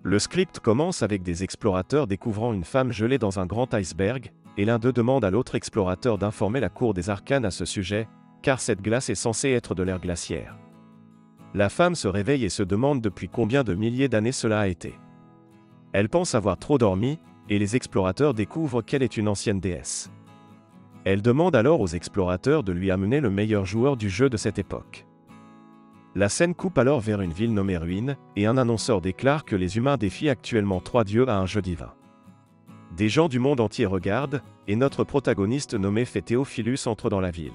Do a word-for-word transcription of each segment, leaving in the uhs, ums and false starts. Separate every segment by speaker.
Speaker 1: Le script commence avec des explorateurs découvrant une femme gelée dans un grand iceberg, et l'un d'eux demande à l'autre explorateur d'informer la cour des arcanes à ce sujet, car cette glace est censée être de l'air glaciaire. La femme se réveille et se demande depuis combien de milliers d'années cela a été. Elle pense avoir trop dormi, et les explorateurs découvrent qu'elle est une ancienne déesse. Elle demande alors aux explorateurs de lui amener le meilleur joueur du jeu de cette époque. La scène coupe alors vers une ville nommée Ruine, et un annonceur déclare que les humains défient actuellement trois dieux à un jeu divin. Des gens du monde entier regardent, et notre protagoniste nommé Théophilus entre dans la ville.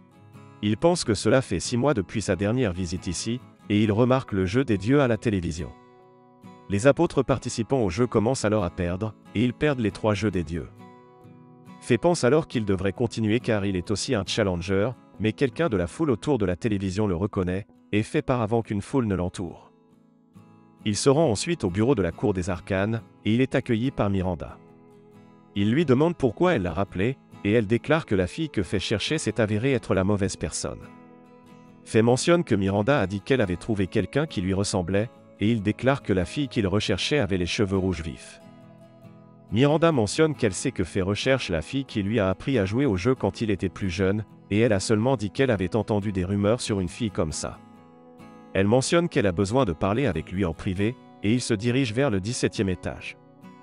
Speaker 1: Il pense que cela fait six mois depuis sa dernière visite ici, et il remarque le jeu des dieux à la télévision. Les apôtres participant au jeu commencent alors à perdre, et ils perdent les trois jeux des dieux. Fé pense alors qu'il devrait continuer car il est aussi un challenger, mais quelqu'un de la foule autour de la télévision le reconnaît, et fait part avant qu'une foule ne l'entoure. Il se rend ensuite au bureau de la cour des arcanes, et il est accueilli par Miranda. Il lui demande pourquoi elle l'a rappelé, et elle déclare que la fille que Fé cherchait s'est avérée être la mauvaise personne. Fé mentionne que Miranda a dit qu'elle avait trouvé quelqu'un qui lui ressemblait, et il déclare que la fille qu'il recherchait avait les cheveux rouges vifs. Miranda mentionne qu'elle sait que Fé recherche la fille qui lui a appris à jouer au jeu quand il était plus jeune, et elle a seulement dit qu'elle avait entendu des rumeurs sur une fille comme ça. Elle mentionne qu'elle a besoin de parler avec lui en privé, et il se dirige vers le dix-septième étage.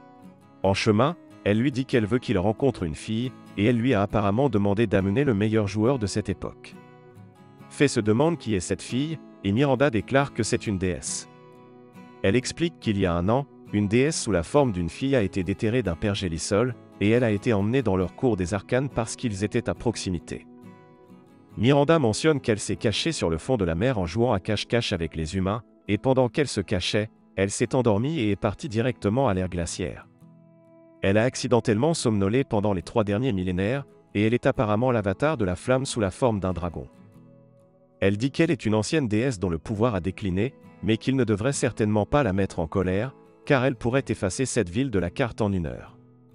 Speaker 1: En chemin, elle lui dit qu'elle veut qu'il rencontre une fille, et elle lui a apparemment demandé d'amener le meilleur joueur de cette époque. Fé se demande qui est cette fille, et Miranda déclare que c'est une déesse. Elle explique qu'il y a un an, une déesse sous la forme d'une fille a été déterrée d'un pergélisol, et elle a été emmenée dans leur cour des arcanes parce qu'ils étaient à proximité. Miranda mentionne qu'elle s'est cachée sur le fond de la mer en jouant à cache-cache avec les humains, et pendant qu'elle se cachait, elle s'est endormie et est partie directement à l'ère glaciaire. Elle a accidentellement somnolé pendant les trois derniers millénaires, et elle est apparemment l'avatar de la flamme sous la forme d'un dragon. Elle dit qu'elle est une ancienne déesse dont le pouvoir a décliné, mais qu'il ne devrait certainement pas la mettre en colère, car elle pourrait effacer cette ville de la carte en une heure.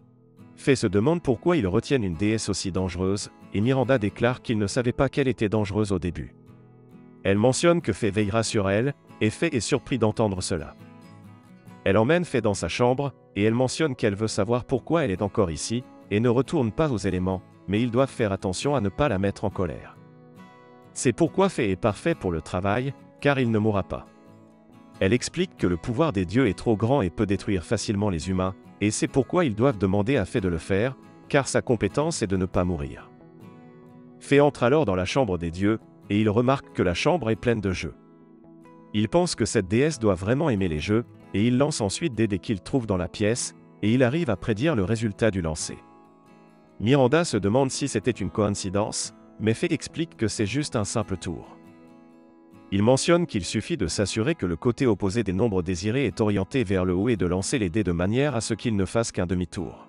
Speaker 1: Fé se demande pourquoi ils retiennent une déesse aussi dangereuse, et Miranda déclare qu'il ne savait pas qu'elle était dangereuse au début. Elle mentionne que Fé veillera sur elle, et Fé est surpris d'entendre cela. Elle emmène Fé dans sa chambre, et elle mentionne qu'elle veut savoir pourquoi elle est encore ici, et ne retourne pas aux éléments, mais ils doivent faire attention à ne pas la mettre en colère. C'est pourquoi Fé est parfait pour le travail, car il ne mourra pas. Elle explique que le pouvoir des dieux est trop grand et peut détruire facilement les humains, et c'est pourquoi ils doivent demander à Fé de le faire, car sa compétence est de ne pas mourir. Fé entre alors dans la chambre des dieux, et il remarque que la chambre est pleine de jeux. Il pense que cette déesse doit vraiment aimer les jeux, et il lance ensuite des dés qu'il trouve dans la pièce, et il arrive à prédire le résultat du lancer. Miranda se demande si c'était une coïncidence, mais Fé explique que c'est juste un simple tour. Il mentionne qu'il suffit de s'assurer que le côté opposé des nombres désirés est orienté vers le haut et de lancer les dés de manière à ce qu'il ne fasse qu'un demi-tour.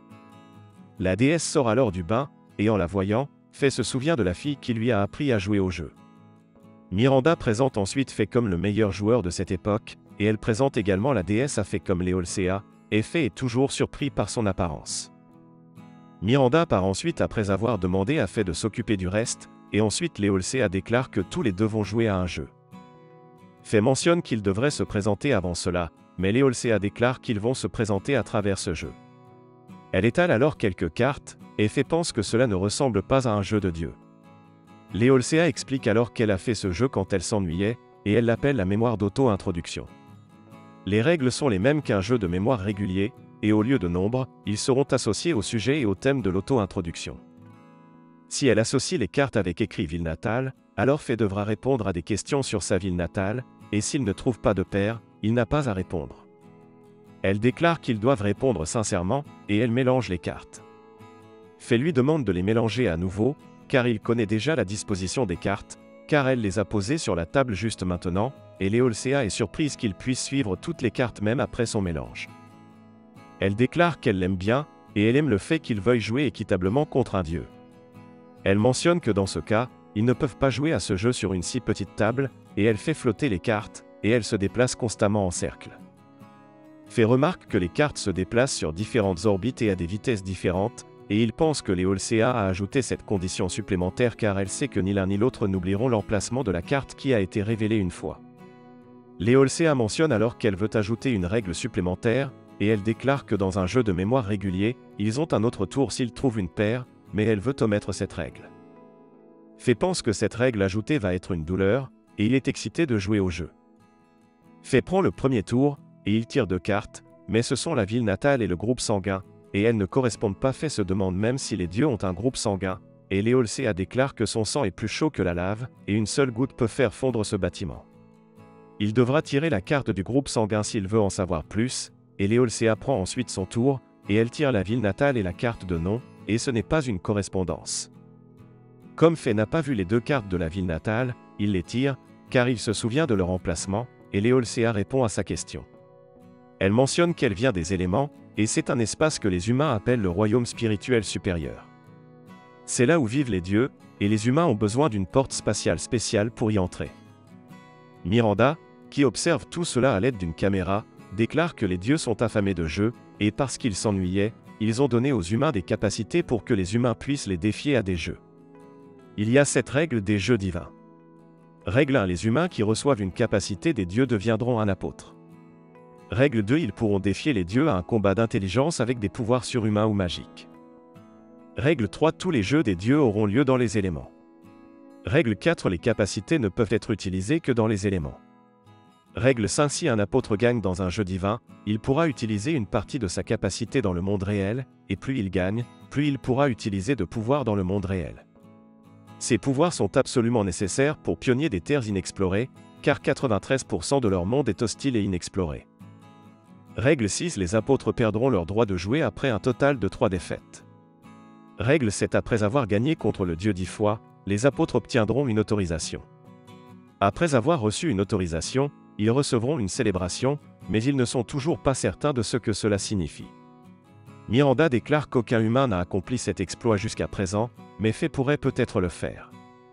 Speaker 1: La déesse sort alors du bain, et en la voyant, Fé se souvient de la fille qui lui a appris à jouer au jeu. Miranda présente ensuite Fé comme le meilleur joueur de cette époque, et elle présente également la déesse à Fé comme Léolcea, et Fé est toujours surpris par son apparence. Miranda part ensuite après avoir demandé à Fé de s'occuper du reste, et ensuite Léolcea déclare que tous les deux vont jouer à un jeu. Fé mentionne qu'ils devraient se présenter avant cela, mais Léolcea déclare qu'ils vont se présenter à travers ce jeu. Elle étale alors quelques cartes, et Fé pense que cela ne ressemble pas à un jeu de dieu. Léolcea explique alors qu'elle a fait ce jeu quand elle s'ennuyait, et elle l'appelle la mémoire d'auto-introduction. Les règles sont les mêmes qu'un jeu de mémoire régulier, et au lieu de nombres, ils seront associés au sujet et au thème de l'auto-introduction. Si elle associe les cartes avec écrit ville natale, alors Fé devra répondre à des questions sur sa ville natale, et s'il ne trouve pas de paire, il n'a pas à répondre. Elle déclare qu'ils doivent répondre sincèrement, et elle mélange les cartes. Fé lui demande de les mélanger à nouveau, car il connaît déjà la disposition des cartes, car elle les a posées sur la table juste maintenant, et Léolcea est surprise qu'il puisse suivre toutes les cartes même après son mélange. Elle déclare qu'elle l'aime bien, et elle aime le fait qu'il veuille jouer équitablement contre un dieu. Elle mentionne que dans ce cas, ils ne peuvent pas jouer à ce jeu sur une si petite table, et elle fait flotter les cartes, et elle se déplace constamment en cercle. Fé remarque que les cartes se déplacent sur différentes orbites et à des vitesses différentes, et il pense que Léolcea a ajouté cette condition supplémentaire car elle sait que ni l'un ni l'autre n'oublieront l'emplacement de la carte qui a été révélée une fois. Léolséa mentionne alors qu'elle veut ajouter une règle supplémentaire, et elle déclare que dans un jeu de mémoire régulier, ils ont un autre tour s'ils trouvent une paire, mais elle veut omettre cette règle. Fée pense que cette règle ajoutée va être une douleur, et il est excité de jouer au jeu. Fée prend le premier tour, et il tire deux cartes, mais ce sont la ville natale et le groupe sanguin, et elles ne correspondent pas. Fée se demande même si les dieux ont un groupe sanguin, et Léolséa déclare que son sang est plus chaud que la lave, et une seule goutte peut faire fondre ce bâtiment. Il devra tirer la carte du groupe sanguin s'il veut en savoir plus, et Léolséa prend ensuite son tour, et elle tire la ville natale et la carte de nom, et ce n'est pas une correspondance. Comme Fée n'a pas vu les deux cartes de la ville natale, il les tire, car il se souvient de leur emplacement, et Léolséa répond à sa question. Elle mentionne qu'elle vient des éléments, et c'est un espace que les humains appellent le royaume spirituel supérieur. C'est là où vivent les dieux, et les humains ont besoin d'une porte spatiale spéciale pour y entrer. Miranda, qui observe tout cela à l'aide d'une caméra, déclare que les dieux sont affamés de jeux, et parce qu'ils s'ennuyaient, ils ont donné aux humains des capacités pour que les humains puissent les défier à des jeux. Il y a cette règle des jeux divins. Règle un. Les humains qui reçoivent une capacité des dieux deviendront un apôtre. Règle deux. Ils pourront défier les dieux à un combat d'intelligence avec des pouvoirs surhumains ou magiques. Règle trois. Tous les jeux des dieux auront lieu dans les éléments. Règle quatre. Les capacités ne peuvent être utilisées que dans les éléments. Règle cinq. Si un apôtre gagne dans un jeu divin, il pourra utiliser une partie de sa capacité dans le monde réel, et plus il gagne, plus il pourra utiliser de pouvoirs dans le monde réel. Ces pouvoirs sont absolument nécessaires pour pionniers des terres inexplorées, car quatre-vingt-treize pour cent de leur monde est hostile et inexploré. Règle six. Les apôtres perdront leur droit de jouer après un total de trois défaites. Règle sept. Après avoir gagné contre le dieu dix fois, les apôtres obtiendront une autorisation. Après avoir reçu une autorisation, ils recevront une célébration, mais ils ne sont toujours pas certains de ce que cela signifie. Miranda déclare qu'aucun humain n'a accompli cet exploit jusqu'à présent, mais Fée pourrait peut-être le faire.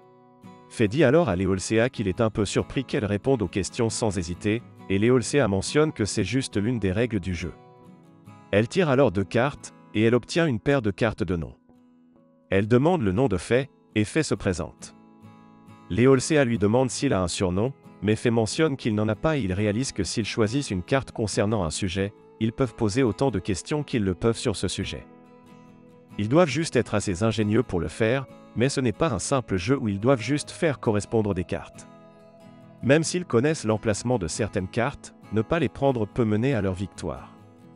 Speaker 1: Fée dit alors à Léolséa qu'il est un peu surpris qu'elle réponde aux questions sans hésiter, et Léolséa mentionne que c'est juste l'une des règles du jeu. Elle tire alors deux cartes, et elle obtient une paire de cartes de nom. Elle demande le nom de Fée, et Fée se présente. Léolséa lui demande s'il a un surnom, mais Fée mentionne qu'il n'en a pas et il réalise que s'ils choisissent une carte concernant un sujet, ils peuvent poser autant de questions qu'ils le peuvent sur ce sujet. Ils doivent juste être assez ingénieux pour le faire, mais ce n'est pas un simple jeu où ils doivent juste faire correspondre des cartes. Même s'ils connaissent l'emplacement de certaines cartes, ne pas les prendre peut mener à leur victoire.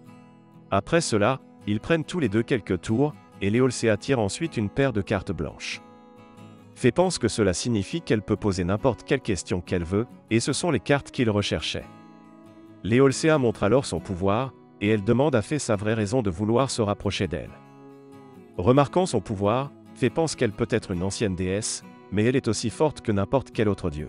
Speaker 1: Après cela, ils prennent tous les deux quelques tours, et Léolséa tire ensuite une paire de cartes blanches. Fée pense que cela signifie qu'elle peut poser n'importe quelle question qu'elle veut, et ce sont les cartes qu'il recherchait. Léolséa montre alors son pouvoir, et elle demande à Fée sa vraie raison de vouloir se rapprocher d'elle. Remarquant son pouvoir, Fée pense qu'elle peut être une ancienne déesse, mais elle est aussi forte que n'importe quel autre dieu.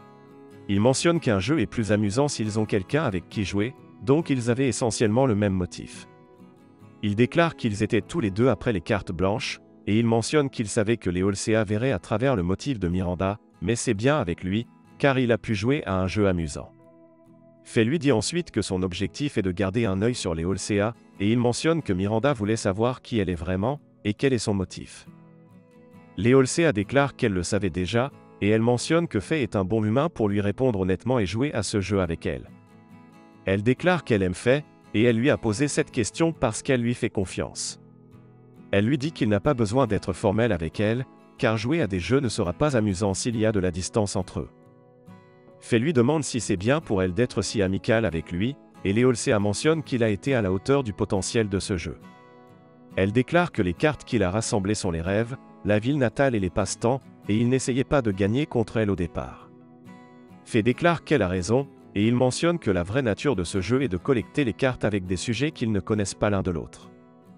Speaker 1: Il mentionne qu'un jeu est plus amusant s'ils ont quelqu'un avec qui jouer, donc ils avaient essentiellement le même motif. Il déclare qu'ils étaient tous les deux après les cartes blanches, et il mentionne qu'il savait que Léolséa verrait à travers le motif de Miranda, mais c'est bien avec lui, car il a pu jouer à un jeu amusant. Fée lui dit ensuite que son objectif est de garder un œil sur Léolséa, et il mentionne que Miranda voulait savoir qui elle est vraiment, et quel est son motif. Léolséa déclare qu'elle le savait déjà, et elle mentionne que Fée est un bon humain pour lui répondre honnêtement et jouer à ce jeu avec elle. Elle déclare qu'elle aime Fée, et elle lui a posé cette question parce qu'elle lui fait confiance. Elle lui dit qu'il n'a pas besoin d'être formel avec elle, car jouer à des jeux ne sera pas amusant s'il y a de la distance entre eux. Fée lui demande si c'est bien pour elle d'être si amicale avec lui, et Léolséa mentionne qu'il a été à la hauteur du potentiel de ce jeu. Elle déclare que les cartes qu'il a rassemblées sont les rêves, la ville natale et les passe-temps, et il n'essayait pas de gagner contre elle au départ. Fée déclare qu'elle a raison, et il mentionne que la vraie nature de ce jeu est de collecter les cartes avec des sujets qu'ils ne connaissent pas l'un de l'autre.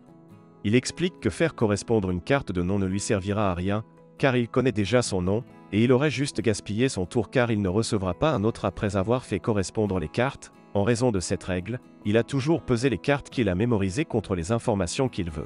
Speaker 1: Il explique que faire correspondre une carte de nom ne lui servira à rien, car il connaît déjà son nom, et il aurait juste gaspillé son tour car il ne recevra pas un autre après avoir fait correspondre les cartes. En raison de cette règle, il a toujours pesé les cartes qu'il a mémorisées contre les informations qu'il veut.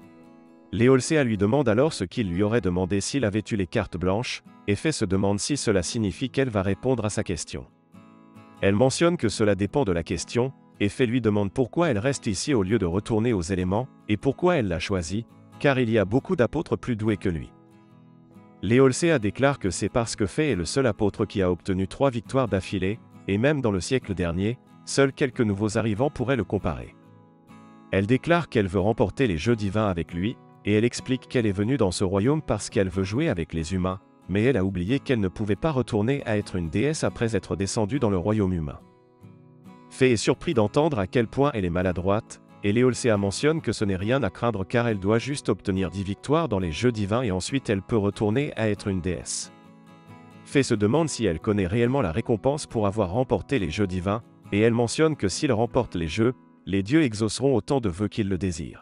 Speaker 1: Léolséa lui demande alors ce qu'il lui aurait demandé s'il avait eu les cartes blanches, et Fée se demande si cela signifie qu'elle va répondre à sa question. Elle mentionne que cela dépend de la question, et Fée lui demande pourquoi elle reste ici au lieu de retourner aux éléments, et pourquoi elle l'a choisi, car il y a beaucoup d'apôtres plus doués que lui. Léolséa déclare que c'est parce que Fée est le seul apôtre qui a obtenu trois victoires d'affilée, et même dans le siècle dernier, seuls quelques nouveaux arrivants pourraient le comparer. Elle déclare qu'elle veut remporter les jeux divins avec lui, et elle explique qu'elle est venue dans ce royaume parce qu'elle veut jouer avec les humains, mais elle a oublié qu'elle ne pouvait pas retourner à être une déesse après être descendue dans le royaume humain. Fée est surpris d'entendre à quel point elle est maladroite, et Léolcéa mentionne que ce n'est rien à craindre car elle doit juste obtenir dix victoires dans les jeux divins et ensuite elle peut retourner à être une déesse. Fée se demande si elle connaît réellement la récompense pour avoir remporté les jeux divins, et elle mentionne que s'il remporte les jeux, les dieux exauceront autant de vœux qu'ils le désirent.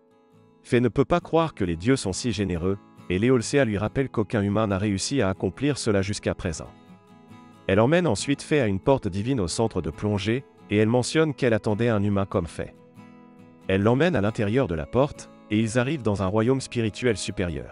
Speaker 1: Fée ne peut pas croire que les dieux sont si généreux, et Léolcéa lui rappelle qu'aucun humain n'a réussi à accomplir cela jusqu'à présent. Elle emmène ensuite Fée à une porte divine au centre de plongée, et elle mentionne qu'elle attendait un humain comme Fée. Elle l'emmène à l'intérieur de la porte, et ils arrivent dans un royaume spirituel supérieur.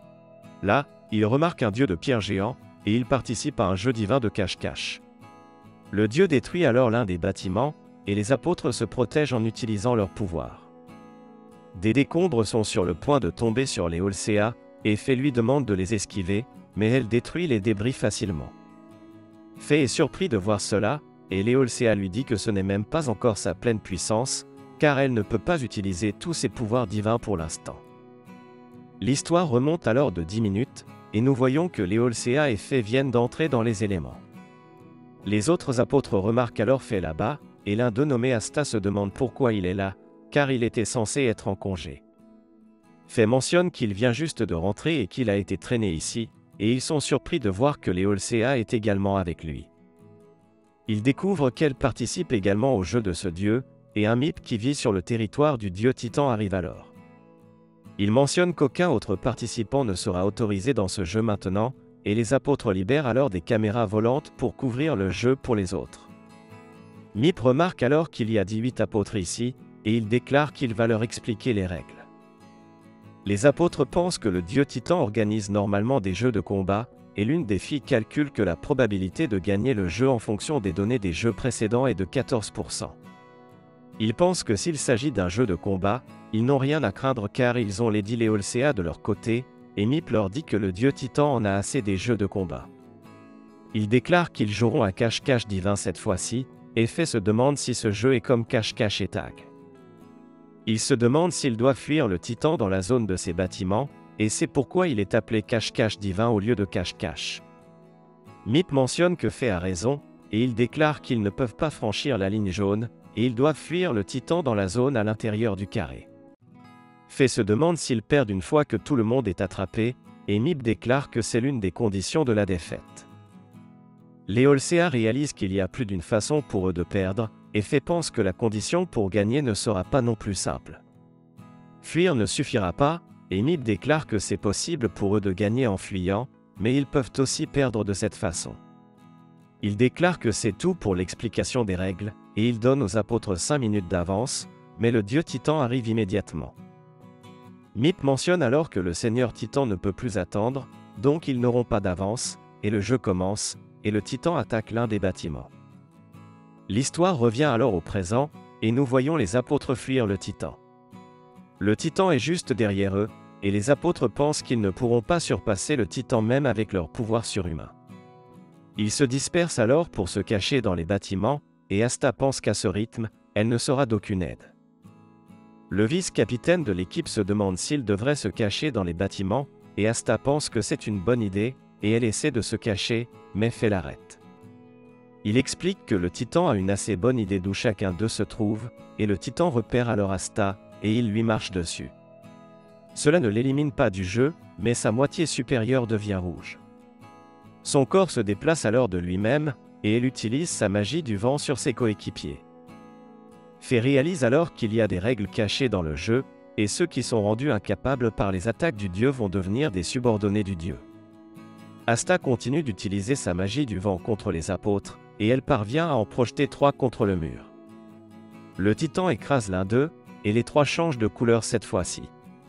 Speaker 1: Là, ils remarquent un dieu de pierre géant, et ils participent à un jeu divin de cache-cache. Le dieu détruit alors l'un des bâtiments, et les apôtres se protègent en utilisant leur pouvoir. Des décombres sont sur le point de tomber sur Léolcéa, et Fée lui demande de les esquiver, mais elle détruit les débris facilement. Fée est surpris de voir cela, et Léolcéa lui dit que ce n'est même pas encore sa pleine puissance, car elle ne peut pas utiliser tous ses pouvoirs divins pour l'instant. L'histoire remonte alors de dix minutes, et nous voyons que Léolcéa et Fée viennent d'entrer dans les éléments. Les autres apôtres remarquent alors Fée là-bas, et l'un d'eux nommé Asta se demande pourquoi il est là, car il était censé être en congé. Fée mentionne qu'il vient juste de rentrer et qu'il a été traîné ici, et ils sont surpris de voir que Léolcéa est également avec lui. Ils découvrent qu'elle participe également au jeu de ce dieu, et un mythe qui vit sur le territoire du dieu Titan arrive alors. Il mentionne qu'aucun autre participant ne sera autorisé dans ce jeu maintenant, et les apôtres libèrent alors des caméras volantes pour couvrir le jeu pour les autres. Mip remarque alors qu'il y a dix-huit apôtres ici, et il déclare qu'il va leur expliquer les règles. Les apôtres pensent que le dieu Titan organise normalement des jeux de combat, et l'une des filles calcule que la probabilité de gagner le jeu en fonction des données des jeux précédents est de quatorze pour cent. Ils pensent que s'il s'agit d'un jeu de combat, ils n'ont rien à craindre car ils ont Lady Léolcéa de leur côté, et Mip leur dit que le dieu Titan en a assez des jeux de combat. Ils déclarent qu'ils joueront à cache-cache divin cette fois-ci, et Fée se demande si ce jeu est comme cache-cache et tag. Ils se demandent s'ils doivent fuir le Titan dans la zone de ses bâtiments, et c'est pourquoi il est appelé cache-cache divin au lieu de cache-cache. Mip mentionne que Fée a raison, et il déclare qu'ils ne peuvent pas franchir la ligne jaune, et ils doivent fuir le Titan dans la zone à l'intérieur du carré. Fée se demande s'ils perdent une fois que tout le monde est attrapé, et Mip déclare que c'est l'une des conditions de la défaite. Léolcéa réalise qu'il y a plus d'une façon pour eux de perdre, et Fée pense que la condition pour gagner ne sera pas non plus simple. Fuir ne suffira pas, et Mip déclare que c'est possible pour eux de gagner en fuyant, mais ils peuvent aussi perdre de cette façon. Il déclare que c'est tout pour l'explication des règles, et il donne aux apôtres cinq minutes d'avance, mais le dieu Titan arrive immédiatement. Mip mentionne alors que le seigneur Titan ne peut plus attendre, donc ils n'auront pas d'avance, et le jeu commence, et le Titan attaque l'un des bâtiments. L'histoire revient alors au présent, et nous voyons les apôtres fuir le Titan. Le Titan est juste derrière eux, et les apôtres pensent qu'ils ne pourront pas surpasser le Titan même avec leur pouvoir surhumain. Ils se dispersent alors pour se cacher dans les bâtiments, et Asta pense qu'à ce rythme, elle ne sera d'aucune aide. Le vice-capitaine de l'équipe se demande s'il devrait se cacher dans les bâtiments, et Asta pense que c'est une bonne idée, et elle essaie de se cacher, mais Fée l'arrête. Il explique que le Titan a une assez bonne idée d'où chacun d'eux se trouve, et le Titan repère alors Asta, et il lui marche dessus. Cela ne l'élimine pas du jeu, mais sa moitié supérieure devient rouge. Son corps se déplace alors de lui-même, et elle utilise sa magie du vent sur ses coéquipiers. Fée réalise alors qu'il y a des règles cachées dans le jeu, et ceux qui sont rendus incapables par les attaques du dieu vont devenir des subordonnés du dieu. Asta continue d'utiliser sa magie du vent contre les apôtres, et elle parvient à en projeter trois contre le mur. Le Titan écrase l'un d'eux, et les trois changent de couleur cette fois-ci.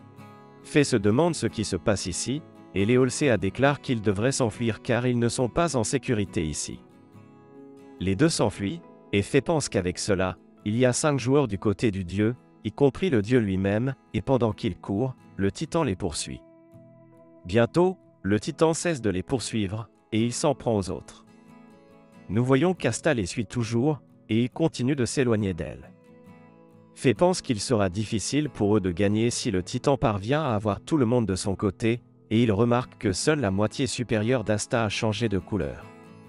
Speaker 1: Fée se demande ce qui se passe ici, et Léolcéa déclare qu'ils devraient s'enfuir car ils ne sont pas en sécurité ici. Les deux s'enfuient, et Fée pense qu'avec cela, il y a cinq joueurs du côté du dieu, y compris le dieu lui-même, et pendant qu'ils courent, le Titan les poursuit. Bientôt, le Titan cesse de les poursuivre, et il s'en prend aux autres. nous voyons qu'Asta les suit toujours, et il continue de s'éloigner d'elle. Fée pense qu'il sera difficile pour eux de gagner si le Titan parvient à avoir tout le monde de son côté, et il remarque que seule la moitié supérieure d'Asta a changé de couleur.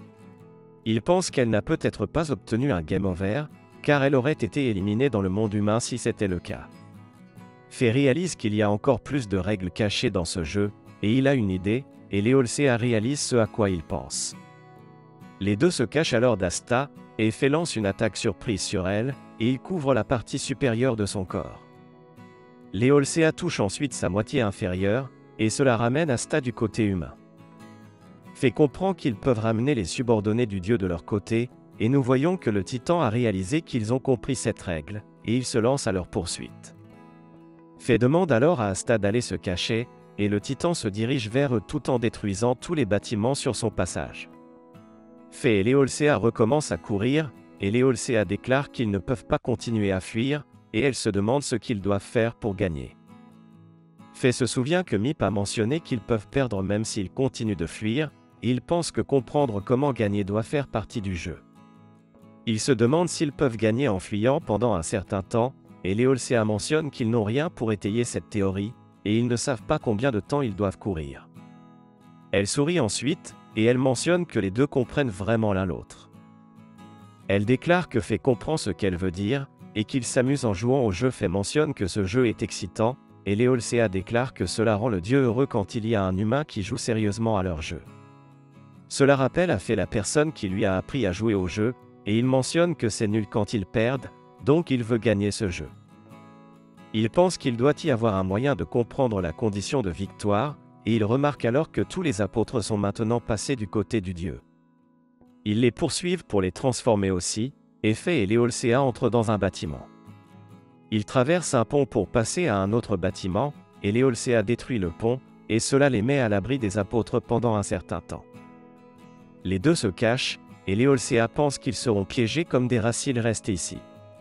Speaker 1: Il pense qu'elle n'a peut-être pas obtenu un game over, car elle aurait été éliminée dans le monde humain si c'était le cas. Fée réalise qu'il y a encore plus de règles cachées dans ce jeu, et il a une idée, et Leolcea réalise ce à quoi il pense. Les deux se cachent alors d'Asta, et Fée lance une attaque surprise sur elle, et il couvre la partie supérieure de son corps. Leolcea touche ensuite sa moitié inférieure, et cela ramène Asta du côté humain. Fée comprend qu'ils peuvent ramener les subordonnés du dieu de leur côté, et nous voyons que le Titan a réalisé qu'ils ont compris cette règle, et il se lance à leur poursuite. Fée demande alors à Asta d'aller se cacher, et le Titan se dirige vers eux tout en détruisant tous les bâtiments sur son passage. Fée et Leolcea recommencent à courir, et Leolcea déclare qu'ils ne peuvent pas continuer à fuir, et elle se demande ce qu'ils doivent faire pour gagner. Fée se souvient que Mip a mentionné qu'ils peuvent perdre même s'ils continuent de fuir, et il pense que comprendre comment gagner doit faire partie du jeu. Il se demande s'ils peuvent gagner en fuyant pendant un certain temps, et Leolcea mentionne qu'ils n'ont rien pour étayer cette théorie, et ils ne savent pas combien de temps ils doivent courir. Elle sourit ensuite, et elle mentionne que les deux comprennent vraiment l'un l'autre. Elle déclare que Fée comprend ce qu'elle veut dire, et qu'ils s'amusent en jouant au jeu. Fée mentionne que ce jeu est excitant, et Leolcea déclare que cela rend le dieu heureux quand il y a un humain qui joue sérieusement à leur jeu. Cela rappelle à Fée la personne qui lui a appris à jouer au jeu, et il mentionne que c'est nul quand ils perdent, donc il veut gagner ce jeu. Il pense qu'il doit y avoir un moyen de comprendre la condition de victoire, et il remarque alors que tous les apôtres sont maintenant passés du côté du dieu. Ils les poursuivent pour les transformer aussi, et Fée et Leolcea entrent dans un bâtiment. Ils traversent un pont pour passer à un autre bâtiment, et Leolcea détruit le pont, et cela les met à l'abri des apôtres pendant un certain temps. Les deux se cachent, et Leolcea pense qu'ils seront piégés comme des rats s'ils restent ici.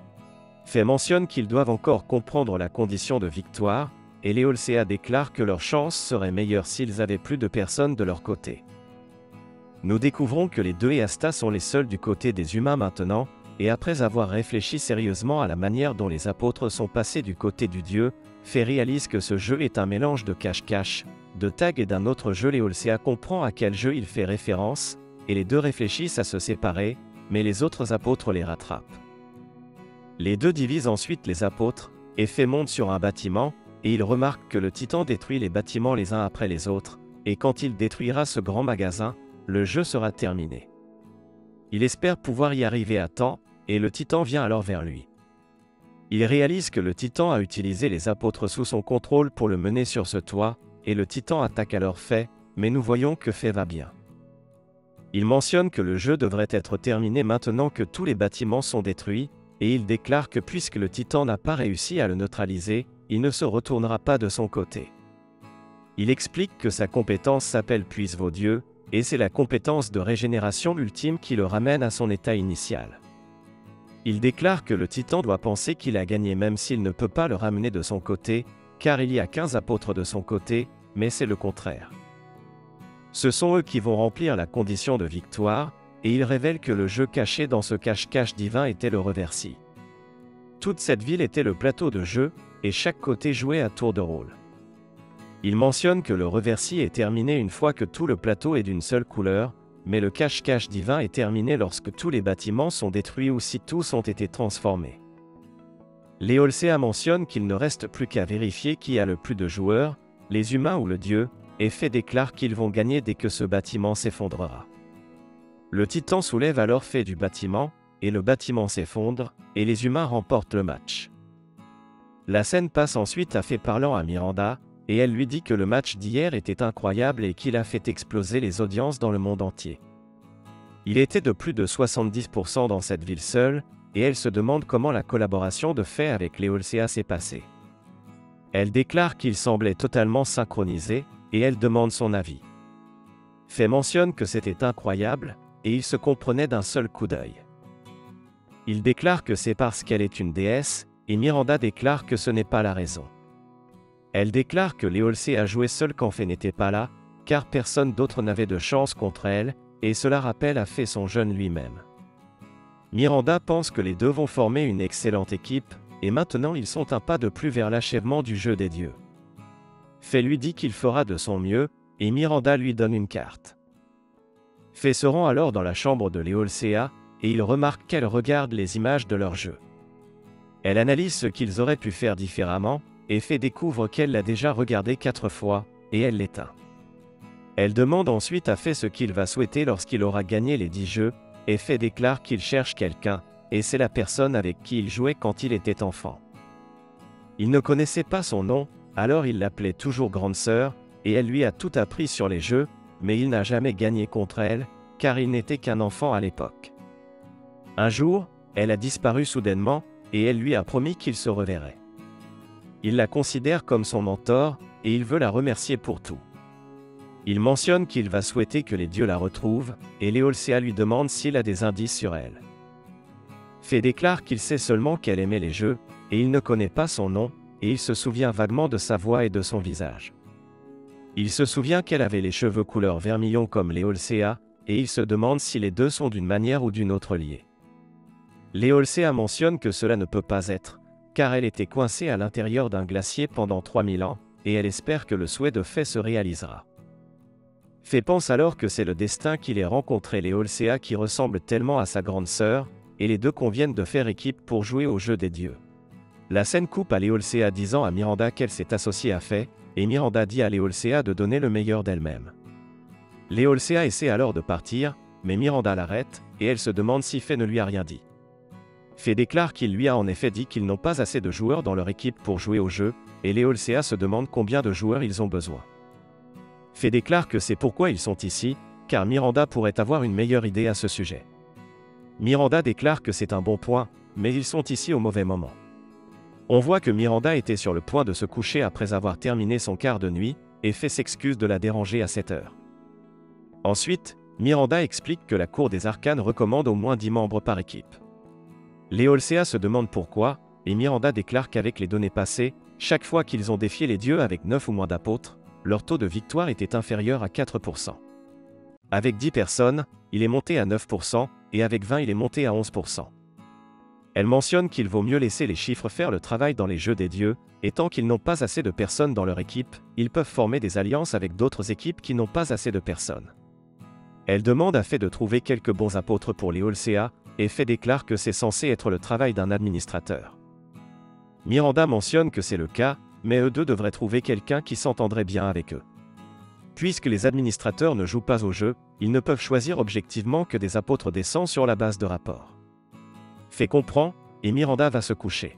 Speaker 1: Fée mentionne qu'ils doivent encore comprendre la condition de victoire, et Leolcea déclare que leurs chances seraient meilleures s'ils avaient plus de personnes de leur côté. Nous découvrons que les deux et Asta sont les seuls du côté des humains maintenant, et après avoir réfléchi sérieusement à la manière dont les apôtres sont passés du côté du dieu, Fée réalise que ce jeu est un mélange de cache-cache, de tag et d'un autre jeu. Leolcea comprend à quel jeu il fait référence, et les deux réfléchissent à se séparer, mais les autres apôtres les rattrapent. Les deux divisent ensuite les apôtres, et Fée monte sur un bâtiment, et il remarque que le Titan détruit les bâtiments les uns après les autres, et quand il détruira ce grand magasin, le jeu sera terminé. Il espère pouvoir y arriver à temps, et le Titan vient alors vers lui. Il réalise que le Titan a utilisé les apôtres sous son contrôle pour le mener sur ce toit, et le Titan attaque alors Fée, mais nous voyons que Fée va bien. Il mentionne que le jeu devrait être terminé maintenant que tous les bâtiments sont détruits, et il déclare que puisque le Titan n'a pas réussi à le neutraliser, il ne se retournera pas de son côté. Il explique que sa compétence s'appelle Puise vos dieux, et c'est la compétence de régénération ultime qui le ramène à son état initial. Il déclare que le Titan doit penser qu'il a gagné même s'il ne peut pas le ramener de son côté, car il y a quinze apôtres de son côté, mais c'est le contraire. Ce sont eux qui vont remplir la condition de victoire, et il révèle que le jeu caché dans ce cache-cache divin était le Reversi. Toute cette ville était le plateau de jeu, et chaque côté jouait à tour de rôle. Il mentionne que le Reversi est terminé une fois que tout le plateau est d'une seule couleur, mais le cache-cache divin est terminé lorsque tous les bâtiments sont détruits ou si tous ont été transformés. Leolcea mentionne qu'il ne reste plus qu'à vérifier qui a le plus de joueurs, les humains ou le dieu, et Fée déclare qu'ils vont gagner dès que ce bâtiment s'effondrera. Le Titan soulève alors Fée du bâtiment, et le bâtiment s'effondre, et les humains remportent le match. La scène passe ensuite à Fée parlant à Miranda, et elle lui dit que le match d'hier était incroyable et qu'il a fait exploser les audiences dans le monde entier. Il était de plus de soixante-dix pour cent dans cette ville seule, et elle se demande comment la collaboration de Fée avec Leolcea s'est passée. Elle déclare qu'ils semblaient totalement synchronisés, et elle demande son avis. Fée mentionne que c'était incroyable, et ils se comprenaient d'un seul coup d'œil. Il déclare que c'est parce qu'elle est une déesse, et Miranda déclare que ce n'est pas la raison. Elle déclare que Leolcea a joué seule quand Fée n'était pas là, car personne d'autre n'avait de chance contre elle, et cela rappelle à fait son jeune lui-même. Miranda pense que les deux vont former une excellente équipe, et maintenant ils sont un pas de plus vers l'achèvement du jeu des dieux. Fée lui dit qu'il fera de son mieux, et Miranda lui donne une carte. Fée se rend alors dans la chambre de Léolcéa, et il remarque qu'elle regarde les images de leur jeu. Elle analyse ce qu'ils auraient pu faire différemment, et Fée découvre qu'elle l'a déjà regardé quatre fois, et elle l'éteint. Elle demande ensuite à Fée ce qu'il va souhaiter lorsqu'il aura gagné les dix jeux, et Fée déclare qu'il cherche quelqu'un, et c'est la personne avec qui il jouait quand il était enfant. Il ne connaissait pas son nom, alors il l'appelait toujours grande sœur, et elle lui a tout appris sur les jeux, mais il n'a jamais gagné contre elle, car il n'était qu'un enfant à l'époque. Un jour, elle a disparu soudainement, et elle lui a promis qu'il se reverrait. Il la considère comme son mentor, et il veut la remercier pour tout. Il mentionne qu'il va souhaiter que les dieux la retrouvent, et Léolcéa lui demande s'il a des indices sur elle. Fée déclare qu'il sait seulement qu'elle aimait les jeux, et il ne connaît pas son nom, et il se souvient vaguement de sa voix et de son visage. Il se souvient qu'elle avait les cheveux couleur vermillon comme Léolcéa, et il se demande si les deux sont d'une manière ou d'une autre liés. Léolcéa mentionne que cela ne peut pas être, car elle était coincée à l'intérieur d'un glacier pendant trois mille ans, et elle espère que le souhait de Fée se réalisera. Fée pense alors que c'est le destin qu'il ait rencontré Léolcéa qui ressemble tellement à sa grande sœur, et les deux conviennent de faire équipe pour jouer au jeu des dieux. La scène coupe à Léolcéa disant à Miranda qu'elle s'est associée à Fée, et Miranda dit à Léolcéa de donner le meilleur d'elle-même. Léolcéa essaie alors de partir, mais Miranda l'arrête, et elle se demande si Fée ne lui a rien dit. Fée déclare qu'il lui a en effet dit qu'ils n'ont pas assez de joueurs dans leur équipe pour jouer au jeu, et Léolcéa se demande combien de joueurs ils ont besoin. Fée déclare que c'est pourquoi ils sont ici, car Miranda pourrait avoir une meilleure idée à ce sujet. Miranda déclare que c'est un bon point, mais ils sont ici au mauvais moment. On voit que Miranda était sur le point de se coucher après avoir terminé son quart de nuit, et Fée s'excuse de la déranger à cette heure. Ensuite, Miranda explique que la Cour des Arcanes recommande au moins dix membres par équipe. Léolcéa se demande pourquoi, et Miranda déclare qu'avec les données passées, chaque fois qu'ils ont défié les dieux avec neuf ou moins d'apôtres, leur taux de victoire était inférieur à quatre pour cent. Avec dix personnes, il est monté à neuf pour cent, et avec vingt il est monté à onze pour cent. Elle mentionne qu'il vaut mieux laisser les chiffres faire le travail dans les jeux des dieux, et tant qu'ils n'ont pas assez de personnes dans leur équipe, ils peuvent former des alliances avec d'autres équipes qui n'ont pas assez de personnes. Elle demande à Fée de trouver quelques bons apôtres pour Léolcéa, et Fée déclare que c'est censé être le travail d'un administrateur. Miranda mentionne que c'est le cas, mais eux deux devraient trouver quelqu'un qui s'entendrait bien avec eux. Puisque les administrateurs ne jouent pas au jeu, ils ne peuvent choisir objectivement que des apôtres décents sur la base de rapports. Fée comprend, et Miranda va se coucher.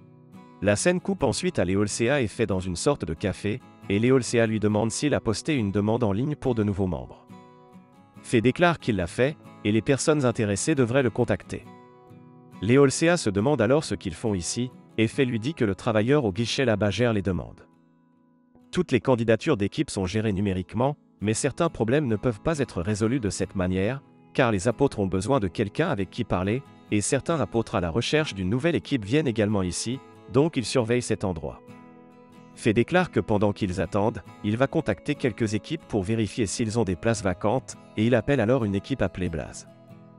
Speaker 1: La scène coupe ensuite à Léolcéa et Fée dans une sorte de café, et Léolcéa lui demande s'il a posté une demande en ligne pour de nouveaux membres. Fée déclare qu'il l'a fait, et les personnes intéressées devraient le contacter. Léolcéa se demande alors ce qu'ils font ici, et Fée lui dit que le travailleur au guichet là-bas gère les demandes. Toutes les candidatures d'équipe sont gérées numériquement, mais certains problèmes ne peuvent pas être résolus de cette manière, car les apôtres ont besoin de quelqu'un avec qui parler, et certains apôtres à la recherche d'une nouvelle équipe viennent également ici, donc ils surveillent cet endroit. Fée déclare que pendant qu'ils attendent, il va contacter quelques équipes pour vérifier s'ils ont des places vacantes, et il appelle alors une équipe appelée Blaze.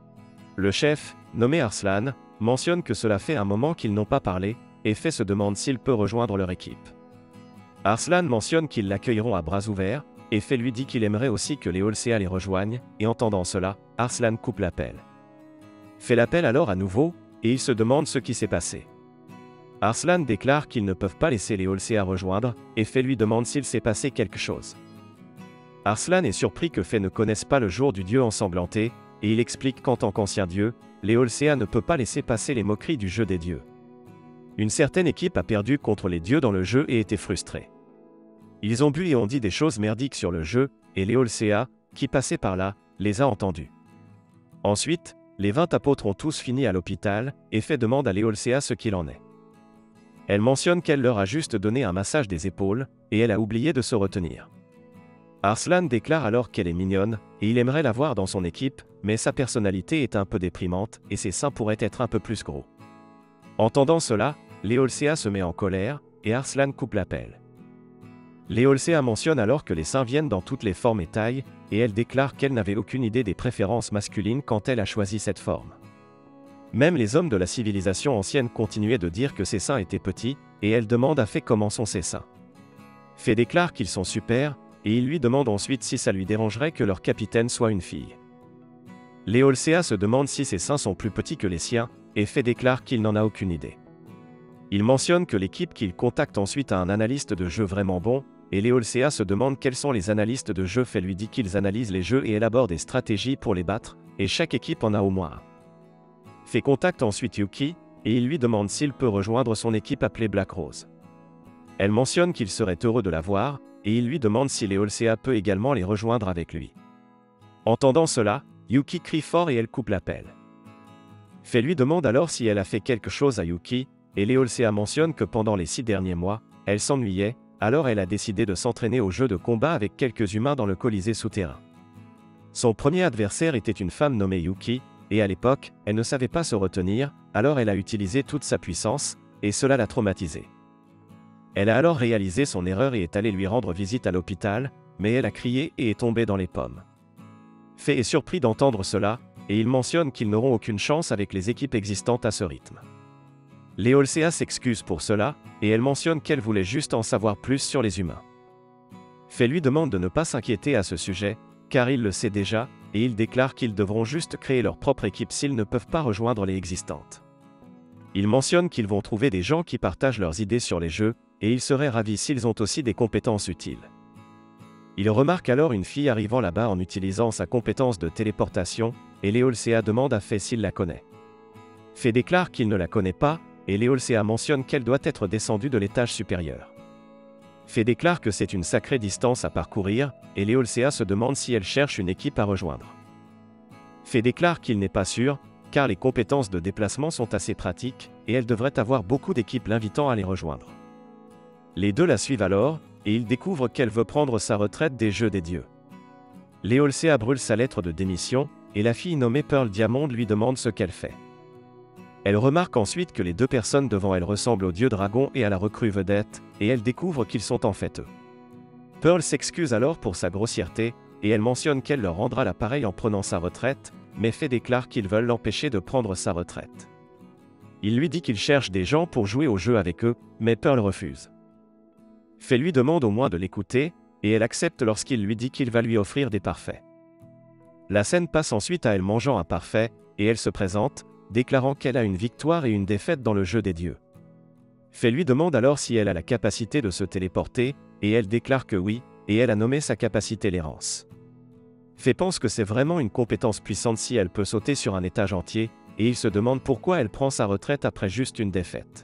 Speaker 1: Le chef, nommé Arslan, mentionne que cela fait un moment qu'ils n'ont pas parlé, et Fée se demande s'il peut rejoindre leur équipe. Arslan mentionne qu'ils l'accueilleront à bras ouverts, et Fée lui dit qu'il aimerait aussi que Léolcéa les rejoigne, et entendant cela, Arslan coupe l'appel. Fée l'appelle alors à nouveau, et il se demande ce qui s'est passé. Arslan déclare qu'ils ne peuvent pas laisser Léolcéa rejoindre, et Fée lui demande s'il s'est passé quelque chose. Arslan est surpris que Fée ne connaisse pas le jour du dieu ensanglanté, et il explique qu'en tant qu'ancien dieu, Léolcéa ne peut pas laisser passer les moqueries du jeu des dieux. Une certaine équipe a perdu contre les dieux dans le jeu et était frustrée. Ils ont bu et ont dit des choses merdiques sur le jeu, et Léolcéa, qui passait par là, les a entendus. Ensuite, les vingt apôtres ont tous fini à l'hôpital, et Fée demande à Léolcéa ce qu'il en est. Elle mentionne qu'elle leur a juste donné un massage des épaules, et elle a oublié de se retenir. Arslan déclare alors qu'elle est mignonne, et il aimerait la voir dans son équipe, mais sa personnalité est un peu déprimante, et ses seins pourraient être un peu plus gros. Entendant cela, Léolcéa se met en colère, et Arslan coupe l'appel. Léolcea mentionne alors que les saints viennent dans toutes les formes et tailles, et elle déclare qu'elle n'avait aucune idée des préférences masculines quand elle a choisi cette forme. Même les hommes de la civilisation ancienne continuaient de dire que ces saints étaient petits, et elle demande à Fée comment sont ces saints. Fée déclare qu'ils sont super, et il lui demande ensuite si ça lui dérangerait que leur capitaine soit une fille. Léolcea se demande si ses saints sont plus petits que les siens, et Fée déclare qu'il n'en a aucune idée. Il mentionne que l'équipe qu'il contacte ensuite a un analyste de jeu vraiment bon, et Léolcea se demande quels sont les analystes de jeu. Fée lui dit qu'ils analysent les jeux et élaborent des stratégies pour les battre, et chaque équipe en a au moins un. Fée contacte ensuite Yuki, et il lui demande s'il peut rejoindre son équipe appelée Black Rose. Elle mentionne qu'il serait heureux de la voir, et il lui demande si Léolcea peut également les rejoindre avec lui. Entendant cela, Yuki crie fort et elle coupe l'appel. Fée lui demande alors si elle a fait quelque chose à Yuki, et Léolcea mentionne que pendant les six derniers mois, elle s'ennuyait, alors elle a décidé de s'entraîner au jeu de combat avec quelques humains dans le Colisée souterrain. Son premier adversaire était une femme nommée Yuki, et à l'époque, elle ne savait pas se retenir, alors elle a utilisé toute sa puissance, et cela l'a traumatisée. Elle a alors réalisé son erreur et est allée lui rendre visite à l'hôpital, mais elle a crié et est tombée dans les pommes. Fée est surpris d'entendre cela, et il mentionne qu'ils n'auront aucune chance avec les équipes existantes à ce rythme. Léolcea s'excuse pour cela, et elle mentionne qu'elle voulait juste en savoir plus sur les humains. Fée lui demande de ne pas s'inquiéter à ce sujet, car il le sait déjà, et il déclare qu'ils devront juste créer leur propre équipe s'ils ne peuvent pas rejoindre les existantes. Il mentionne qu'ils vont trouver des gens qui partagent leurs idées sur les jeux, et il serait ravi s'ils ont aussi des compétences utiles. Il remarque alors une fille arrivant là-bas en utilisant sa compétence de téléportation, et Léolcea demande à Fée s'il la connaît. Fée déclare qu'il ne la connaît pas, et Léolcea mentionne qu'elle doit être descendue de l'étage supérieur. Fée déclare que c'est une sacrée distance à parcourir, et Léolcea se demande si elle cherche une équipe à rejoindre. Fée déclare qu'il n'est pas sûr, car les compétences de déplacement sont assez pratiques, et elle devrait avoir beaucoup d'équipes l'invitant à les rejoindre. Les deux la suivent alors, et ils découvrent qu'elle veut prendre sa retraite des jeux des dieux. Léolcea brûle sa lettre de démission, et la fille nommée Pearl Diamond lui demande ce qu'elle fait. Elle remarque ensuite que les deux personnes devant elle ressemblent au dieu dragon et à la recrue vedette, et elle découvre qu'ils sont en fait eux. Pearl s'excuse alors pour sa grossièreté, et elle mentionne qu'elle leur rendra l'appareil en prenant sa retraite, mais Fée déclare qu'ils veulent l'empêcher de prendre sa retraite. Il lui dit qu'il cherche des gens pour jouer au jeu avec eux, mais Pearl refuse. Fée lui demande au moins de l'écouter, et elle accepte lorsqu'il lui dit qu'il va lui offrir des parfaits. La scène passe ensuite à elle mangeant un parfait, et elle se présente, déclarant qu'elle a une victoire et une défaite dans le jeu des dieux. Fée lui demande alors si elle a la capacité de se téléporter, et elle déclare que oui, et elle a nommé sa capacité l'errance. Fée pense que c'est vraiment une compétence puissante si elle peut sauter sur un étage entier, et il se demande pourquoi elle prend sa retraite après juste une défaite.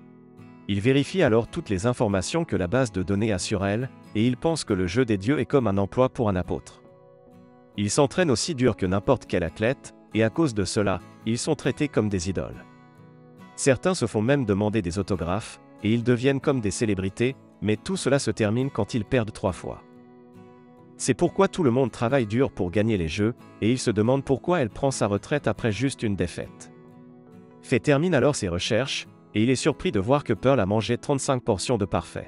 Speaker 1: Il vérifie alors toutes les informations que la base de données a sur elle, et il pense que le jeu des dieux est comme un emploi pour un apôtre. Il s'entraîne aussi dur que n'importe quel athlète, et à cause de cela, ils sont traités comme des idoles. Certains se font même demander des autographes, et ils deviennent comme des célébrités, mais tout cela se termine quand ils perdent trois fois. C'est pourquoi tout le monde travaille dur pour gagner les jeux, et il se demande pourquoi elle prend sa retraite après juste une défaite. Fée termine alors ses recherches, et il est surpris de voir que Pearl a mangé trente-cinq portions de parfait.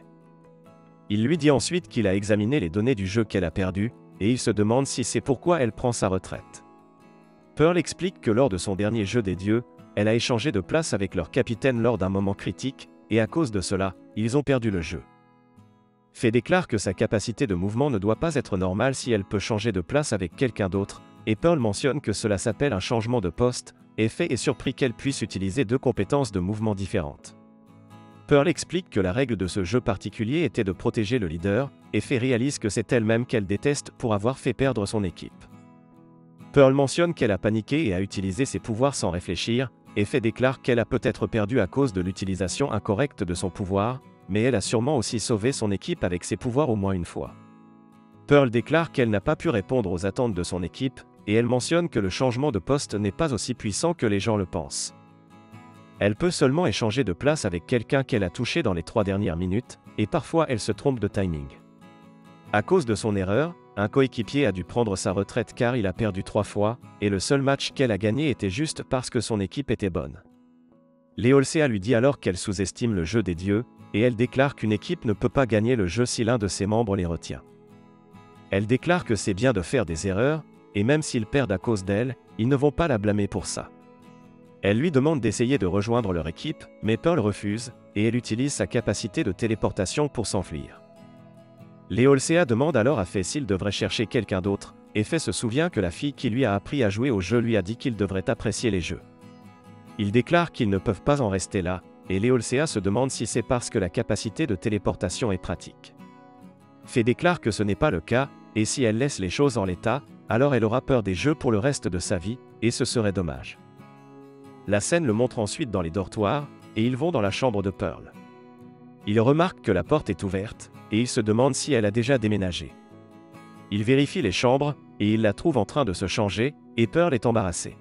Speaker 1: Il lui dit ensuite qu'il a examiné les données du jeu qu'elle a perdu, et il se demande si c'est pourquoi elle prend sa retraite. Pearl explique que lors de son dernier jeu des dieux, elle a échangé de place avec leur capitaine lors d'un moment critique, et à cause de cela, ils ont perdu le jeu. Fée déclare que sa capacité de mouvement ne doit pas être normale si elle peut changer de place avec quelqu'un d'autre, et Pearl mentionne que cela s'appelle un changement de poste, et Fée est surpris qu'elle puisse utiliser deux compétences de mouvement différentes. Pearl explique que la règle de ce jeu particulier était de protéger le leader, et Fée réalise que c'est elle-même qu'elle déteste pour avoir fait perdre son équipe. Pearl mentionne qu'elle a paniqué et a utilisé ses pouvoirs sans réfléchir, et Fée déclare qu'elle a peut-être perdu à cause de l'utilisation incorrecte de son pouvoir, mais elle a sûrement aussi sauvé son équipe avec ses pouvoirs au moins une fois. Pearl déclare qu'elle n'a pas pu répondre aux attentes de son équipe, et elle mentionne que le changement de poste n'est pas aussi puissant que les gens le pensent. Elle peut seulement échanger de place avec quelqu'un qu'elle a touché dans les trois dernières minutes, et parfois elle se trompe de timing. À cause de son erreur, un coéquipier a dû prendre sa retraite car il a perdu trois fois, et le seul match qu'elle a gagné était juste parce que son équipe était bonne. Léolcea lui dit alors qu'elle sous-estime le jeu des dieux, et elle déclare qu'une équipe ne peut pas gagner le jeu si l'un de ses membres les retient. Elle déclare que c'est bien de faire des erreurs, et même s'ils perdent à cause d'elle, ils ne vont pas la blâmer pour ça. Elle lui demande d'essayer de rejoindre leur équipe, mais Pearl refuse, et elle utilise sa capacité de téléportation pour s'enfuir. Leolsea demande alors à Faye s'il devrait chercher quelqu'un d'autre, et Faye se souvient que la fille qui lui a appris à jouer au jeu lui a dit qu'il devrait apprécier les jeux. Il déclare qu'ils ne peuvent pas en rester là, et Leolsea se demande si c'est parce que la capacité de téléportation est pratique. Faye déclare que ce n'est pas le cas, et si elle laisse les choses en l'état, alors elle aura peur des jeux pour le reste de sa vie, et ce serait dommage. La scène le montre ensuite dans les dortoirs, et ils vont dans la chambre de Pearl. Il remarque que la porte est ouverte, et il se demande si elle a déjà déménagé. Il vérifie les chambres, et il la trouve en train de se changer, et Pearl est embarrassée.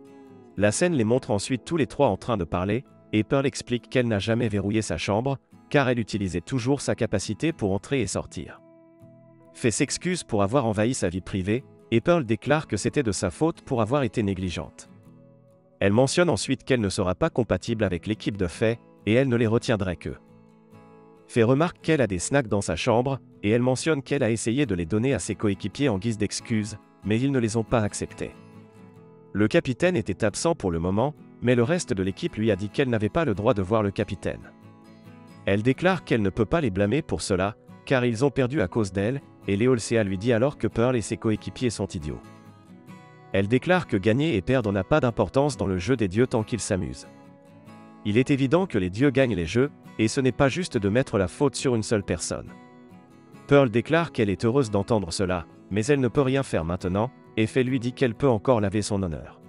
Speaker 1: La scène les montre ensuite tous les trois en train de parler, et Pearl explique qu'elle n'a jamais verrouillé sa chambre, car elle utilisait toujours sa capacité pour entrer et sortir. Faye s'excuse pour avoir envahi sa vie privée, et Pearl déclare que c'était de sa faute pour avoir été négligente. Elle mentionne ensuite qu'elle ne sera pas compatible avec l'équipe de Faye, et elle ne les retiendrait que. Faye remarque qu'elle a des snacks dans sa chambre, et elle mentionne qu'elle a essayé de les donner à ses coéquipiers en guise d'excuse, mais ils ne les ont pas acceptés. Le capitaine était absent pour le moment, mais le reste de l'équipe lui a dit qu'elle n'avait pas le droit de voir le capitaine. Elle déclare qu'elle ne peut pas les blâmer pour cela, car ils ont perdu à cause d'elle, et Leolsea lui dit alors que Pearl et ses coéquipiers sont idiots. Elle déclare que gagner et perdre n'a pas d'importance dans le jeu des dieux tant qu'ils s'amusent. Il est évident que les dieux gagnent les jeux, et ce n'est pas juste de mettre la faute sur une seule personne. Pearl déclare qu'elle est heureuse d'entendre cela, mais elle ne peut rien faire maintenant, et Faye lui dit qu'elle peut encore laver son honneur.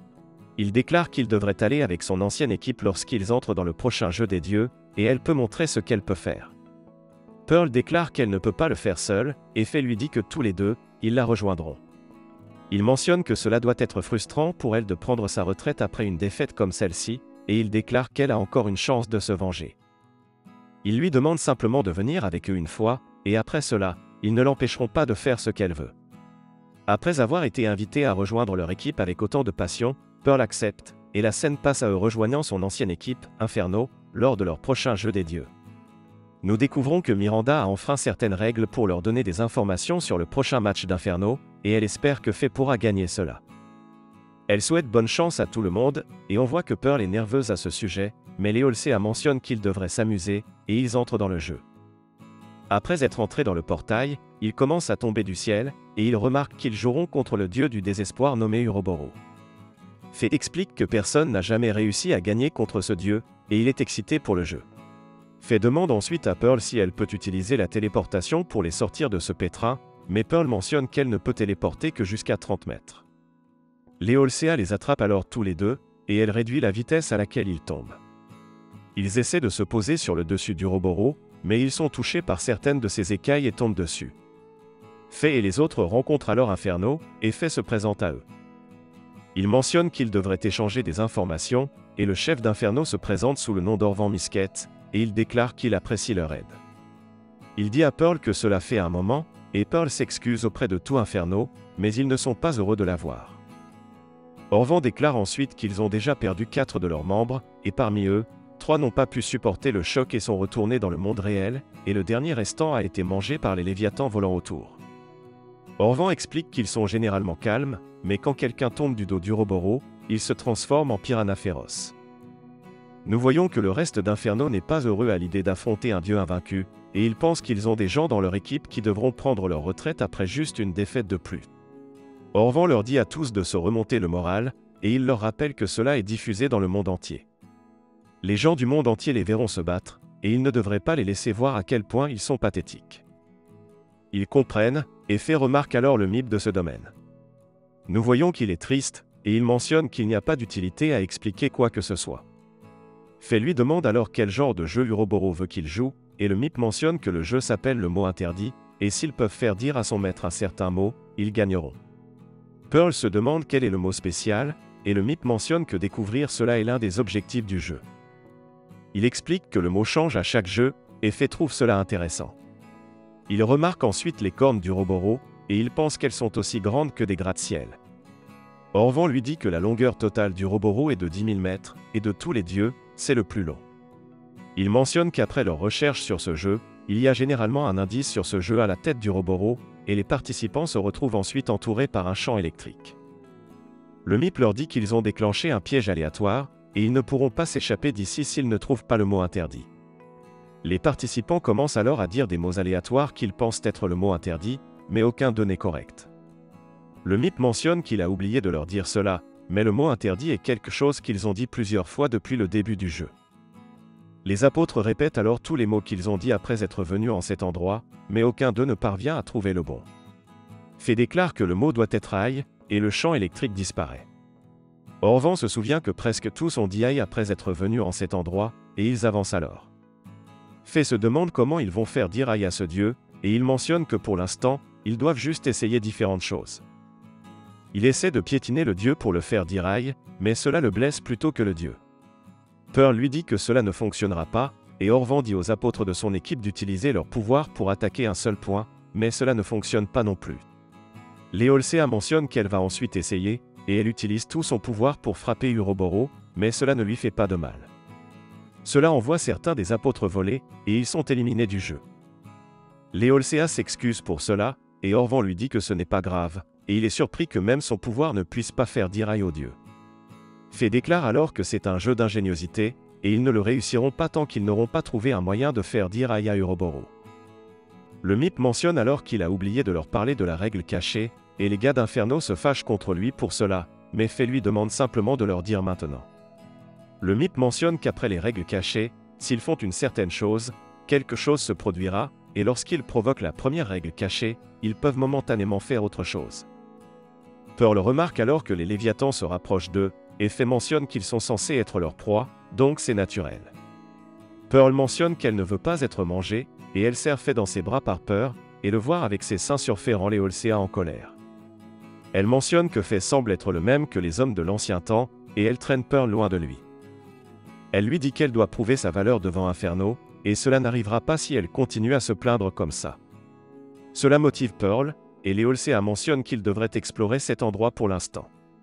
Speaker 1: Il déclare qu'il devrait aller avec son ancienne équipe lorsqu'ils entrent dans le prochain jeu des dieux, et elle peut montrer ce qu'elle peut faire. Pearl déclare qu'elle ne peut pas le faire seule, et Faye lui dit que tous les deux, ils la rejoindront. Il mentionne que cela doit être frustrant pour elle de prendre sa retraite après une défaite comme celle-ci, et il déclare qu'elle a encore une chance de se venger. Il lui demande simplement de venir avec eux une fois, et après cela, ils ne l'empêcheront pas de faire ce qu'elle veut. Après avoir été invitée à rejoindre leur équipe avec autant de passion, Pearl accepte, et la scène passe à eux rejoignant son ancienne équipe, Inferno, lors de leur prochain jeu des dieux. Nous découvrons que Miranda a enfreint certaines règles pour leur donner des informations sur le prochain match d'Inferno, et elle espère que Faye pourra gagner cela. Elle souhaite bonne chance à tout le monde, et on voit que Pearl est nerveuse à ce sujet, mais Leolsea mentionne qu'ils devraient s'amuser, et ils entrent dans le jeu. Après être entrés dans le portail, ils commencent à tomber du ciel, et ils remarquent qu'ils joueront contre le dieu du désespoir nommé Uroboro. Faye explique que personne n'a jamais réussi à gagner contre ce dieu, et il est excité pour le jeu. Faye demande ensuite à Pearl si elle peut utiliser la téléportation pour les sortir de ce pétrin, mais Pearl mentionne qu'elle ne peut téléporter que jusqu'à trente mètres. Leolsea les attrape alors tous les deux, et elle réduit la vitesse à laquelle ils tombent. Ils essaient de se poser sur le dessus d'Uroboro, mais ils sont touchés par certaines de ses écailles et tombent dessus. Faye et les autres rencontrent alors Inferno, et Faye se présente à eux. Il mentionne qu'ils devraient échanger des informations, et le chef d'Inferno se présente sous le nom d'Orvan Misket, et il déclare qu'il apprécie leur aide. Il dit à Pearl que cela fait un moment, et Pearl s'excuse auprès de tout Inferno, mais ils ne sont pas heureux de la voir. Orvan déclare ensuite qu'ils ont déjà perdu quatre de leurs membres, et parmi eux, trois n'ont pas pu supporter le choc et sont retournés dans le monde réel, et le dernier restant a été mangé par les léviathans volant autour. Orvan explique qu'ils sont généralement calmes, mais quand quelqu'un tombe du dos d'Uroboro, il se transforme en piranha féroce. Nous voyons que le reste d'Inferno n'est pas heureux à l'idée d'affronter un dieu invaincu, et ils pensent qu'ils ont des gens dans leur équipe qui devront prendre leur retraite après juste une défaite de plus. Orvan leur dit à tous de se remonter le moral, et il leur rappelle que cela est diffusé dans le monde entier. Les gens du monde entier les verront se battre, et ils ne devraient pas les laisser voir à quel point ils sont pathétiques. Ils comprennent, et Faye remarque alors le mythe de ce domaine. Nous voyons qu'il est triste, et il mentionne qu'il n'y a pas d'utilité à expliquer quoi que ce soit. Faye lui demande alors quel genre de jeu Uroboro veut qu'il joue, et le mythe mentionne que le jeu s'appelle le mot interdit, et s'ils peuvent faire dire à son maître un certain mot, ils gagneront. Pearl se demande quel est le mot spécial, et le mythe mentionne que découvrir cela est l'un des objectifs du jeu. Il explique que le mot change à chaque jeu, et Faye trouve cela intéressant. Il remarque ensuite les cornes d'Uroboro, et il pense qu'elles sont aussi grandes que des gratte-ciel. Orvan lui dit que la longueur totale d'Uroboro est de dix mille mètres, et de tous les dieux, c'est le plus long. Il mentionne qu'après leur recherche sur ce jeu, il y a généralement un indice sur ce jeu à la tête d'Uroboro, et les participants se retrouvent ensuite entourés par un champ électrique. Le M I P leur dit qu'ils ont déclenché un piège aléatoire, et ils ne pourront pas s'échapper d'ici s'ils ne trouvent pas le mot interdit. Les participants commencent alors à dire des mots aléatoires qu'ils pensent être le mot interdit, mais aucun d'eux n'est correct. Le M I P mentionne qu'il a oublié de leur dire cela, mais le mot interdit est quelque chose qu'ils ont dit plusieurs fois depuis le début du jeu. Les apôtres répètent alors tous les mots qu'ils ont dit après être venus en cet endroit, mais aucun d'eux ne parvient à trouver le bon. Fée déclare que le mot doit être aïe, et le champ électrique disparaît. Orvan se souvient que presque tous ont dit aïe après être venus en cet endroit, et ils avancent alors. Fée se demande comment ils vont faire dire aïe à ce dieu, et il mentionne que pour l'instant, ils doivent juste essayer différentes choses. Il essaie de piétiner le dieu pour le faire dire aïe, mais cela le blesse plutôt que le dieu. Pearl lui dit que cela ne fonctionnera pas, et Orvan dit aux apôtres de son équipe d'utiliser leur pouvoir pour attaquer un seul point, mais cela ne fonctionne pas non plus. Leolcea mentionne qu'elle va ensuite essayer, et elle utilise tout son pouvoir pour frapper Uroboro, mais cela ne lui fait pas de mal. Cela envoie certains des apôtres voler, et ils sont éliminés du jeu. Leolcea s'excuse pour cela, et Orvan lui dit que ce n'est pas grave, et il est surpris que même son pouvoir ne puisse pas faire dire aïe au dieu. Fée déclare alors que c'est un jeu d'ingéniosité, et ils ne le réussiront pas tant qu'ils n'auront pas trouvé un moyen de faire dire aïe à Uroboro. Le M I P mentionne alors qu'il a oublié de leur parler de la règle cachée, et les gars d'Inferno se fâchent contre lui pour cela, mais Fée lui demande simplement de leur dire maintenant. Le M I P mentionne qu'après les règles cachées, s'ils font une certaine chose, quelque chose se produira, et lorsqu'ils provoquent la première règle cachée, ils peuvent momentanément faire autre chose. Pearl remarque alors que les Léviathans se rapprochent d'eux, et Fée mentionne qu'ils sont censés être leur proie, donc c'est naturel. Pearl mentionne qu'elle ne veut pas être mangée, et elle serre Fée dans ses bras par peur, et le voir avec ses seins sur Fée rend Leolcea en colère. Elle mentionne que Fée semble être le même que les hommes de l'ancien temps, et elle traîne Pearl loin de lui. Elle lui dit qu'elle doit prouver sa valeur devant Inferno, et cela n'arrivera pas si elle continue à se plaindre comme ça. Cela motive Pearl, et Leolcea mentionne qu'ils devraient explorer cet endroit pour l'instant.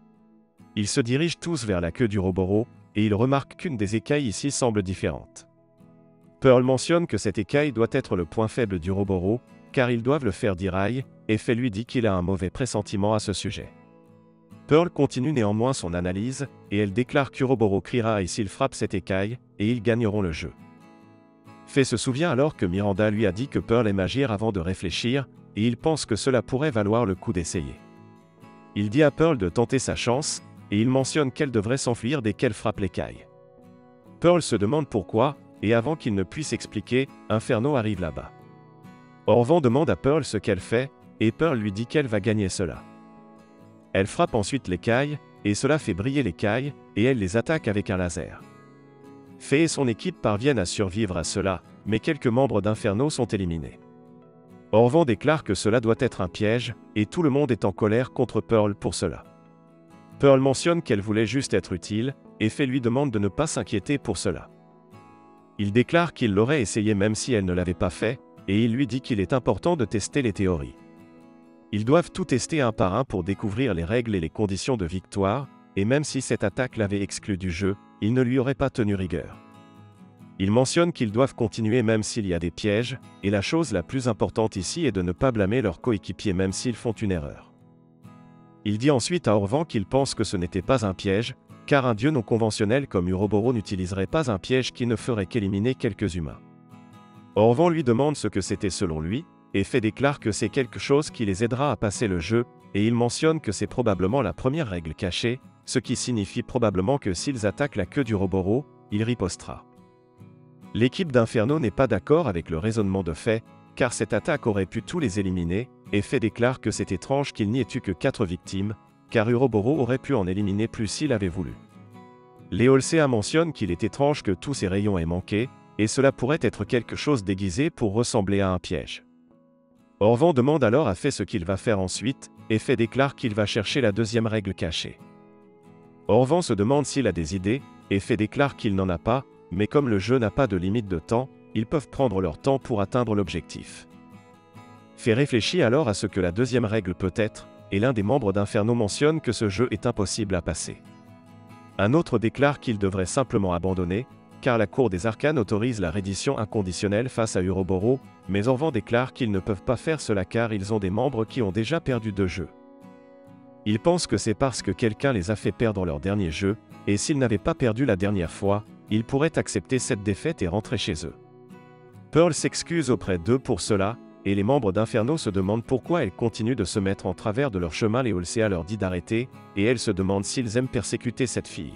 Speaker 1: Ils se dirigent tous vers la queue d'Uroboro, et ils remarquent qu'une des écailles ici semble différente. Pearl mentionne que cette écaille doit être le point faible d'Uroboro, car ils doivent le faire dire aïe, et Fée lui dit qu'il a un mauvais pressentiment à ce sujet. Pearl continue néanmoins son analyse, et elle déclare qu'Uroboro criera aïe s'il frappe cette écaille, et ils gagneront le jeu. Fée se souvient alors que Miranda lui a dit que Pearl aime agir avant de réfléchir, et il pense que cela pourrait valoir le coup d'essayer. Il dit à Pearl de tenter sa chance, et il mentionne qu'elle devrait s'enfuir dès qu'elle frappe l'écaille. Pearl se demande pourquoi, et avant qu'il ne puisse expliquer, Inferno arrive là-bas. Orvan demande à Pearl ce qu'elle fait, et Pearl lui dit qu'elle va gagner cela. Elle frappe ensuite l'écaille, et cela fait briller l'écaille, et elle les attaque avec un laser. Fée et son équipe parviennent à survivre à cela, mais quelques membres d'Inferno sont éliminés. Orvan déclare que cela doit être un piège, et tout le monde est en colère contre Pearl pour cela. Pearl mentionne qu'elle voulait juste être utile, et Fée lui demande de ne pas s'inquiéter pour cela. Il déclare qu'il l'aurait essayé même si elle ne l'avait pas fait, et il lui dit qu'il est important de tester les théories. Ils doivent tout tester un par un pour découvrir les règles et les conditions de victoire, et même si cette attaque l'avait exclu du jeu, il ne lui aurait pas tenu rigueur. Il mentionne qu'ils doivent continuer même s'il y a des pièges, et la chose la plus importante ici est de ne pas blâmer leurs coéquipiers même s'ils font une erreur. Il dit ensuite à Orvan qu'il pense que ce n'était pas un piège, car un dieu non conventionnel comme Uroboro n'utiliserait pas un piège qui ne ferait qu'éliminer quelques humains. Orvan lui demande ce que c'était selon lui, et Fée déclare que c'est quelque chose qui les aidera à passer le jeu, et il mentionne que c'est probablement la première règle cachée, ce qui signifie probablement que s'ils attaquent la queue d'Uroboro, il ripostera. L'équipe d'Inferno n'est pas d'accord avec le raisonnement de Fée, car cette attaque aurait pu tous les éliminer, et Fée déclare que c'est étrange qu'il n'y ait eu que quatre victimes, car Uroboro aurait pu en éliminer plus s'il avait voulu. Leolcea mentionne qu'il est étrange que tous ces rayons aient manqué, et cela pourrait être quelque chose déguisé pour ressembler à un piège. Orvan demande alors à Fée ce qu'il va faire ensuite, et Fée déclare qu'il va chercher la deuxième règle cachée. Orvan se demande s'il a des idées, et Fée déclare qu'il n'en a pas, mais comme le jeu n'a pas de limite de temps, ils peuvent prendre leur temps pour atteindre l'objectif. Fée réfléchit alors à ce que la deuxième règle peut être, et l'un des membres d'Inferno mentionne que ce jeu est impossible à passer. Un autre déclare qu'il devrait simplement abandonner, car la Cour des Arcanes autorise la reddition inconditionnelle face à Uroboro, mais Orvan déclare qu'ils ne peuvent pas faire cela car ils ont des membres qui ont déjà perdu deux jeux. Ils pensent que c'est parce que quelqu'un les a fait perdre leur dernier jeu, et s'ils n'avaient pas perdu la dernière fois, ils pourraient accepter cette défaite et rentrer chez eux. Pearl s'excuse auprès d'eux pour cela, et les membres d'Inferno se demandent pourquoi elle continue de se mettre en travers de leur chemin. Léolséa leur dit d'arrêter, et elle se demande s'ils aiment persécuter cette fille.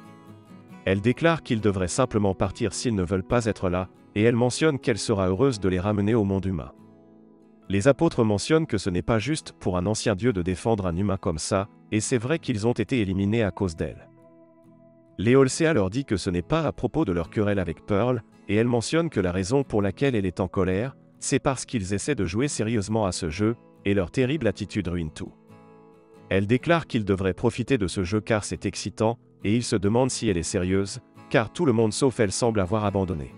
Speaker 1: Elle déclare qu'ils devraient simplement partir s'ils ne veulent pas être là, et elle mentionne qu'elle sera heureuse de les ramener au monde humain. Les apôtres mentionnent que ce n'est pas juste pour un ancien dieu de défendre un humain comme ça, et c'est vrai qu'ils ont été éliminés à cause d'elle. Léolséa leur dit que ce n'est pas à propos de leur querelle avec Pearl, et elle mentionne que la raison pour laquelle elle est en colère, c'est parce qu'ils essaient de jouer sérieusement à ce jeu, et leur terrible attitude ruine tout. Elle déclare qu'ils devraient profiter de ce jeu car c'est excitant, et ils se demandent si elle est sérieuse, car tout le monde sauf elle semble avoir abandonné.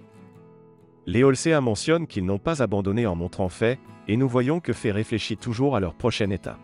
Speaker 1: Léolséa mentionne qu'ils n'ont pas abandonné en montrant fait, et nous voyons que fait réfléchit toujours à leur prochaine étape.